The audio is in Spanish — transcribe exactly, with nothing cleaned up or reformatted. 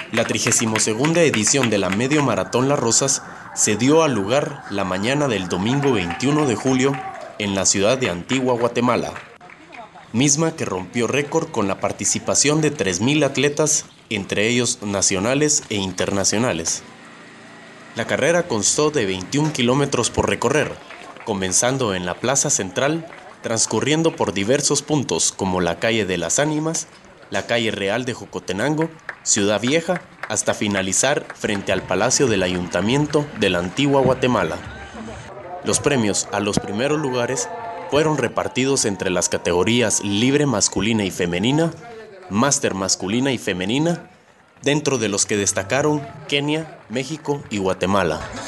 La trigésima segunda edición de la Medio Maratón Las Rosas se dio a lugar la mañana del domingo veintiuno de julio en la ciudad de Antigua, Guatemala, misma que rompió récord con la participación de tres mil atletas, entre ellos nacionales e internacionales. La carrera constó de veintiún kilómetros por recorrer, comenzando en la plaza central, transcurriendo por diversos puntos como la calle de las Ánimas, la calle Real de Jocotenango, Ciudad Vieja, hasta finalizar frente al Palacio del Ayuntamiento de la Antigua Guatemala. Los premios a los primeros lugares fueron repartidos entre las categorías libre masculina y femenina, máster masculina y femenina, dentro de los que destacaron Kenia, México y Guatemala.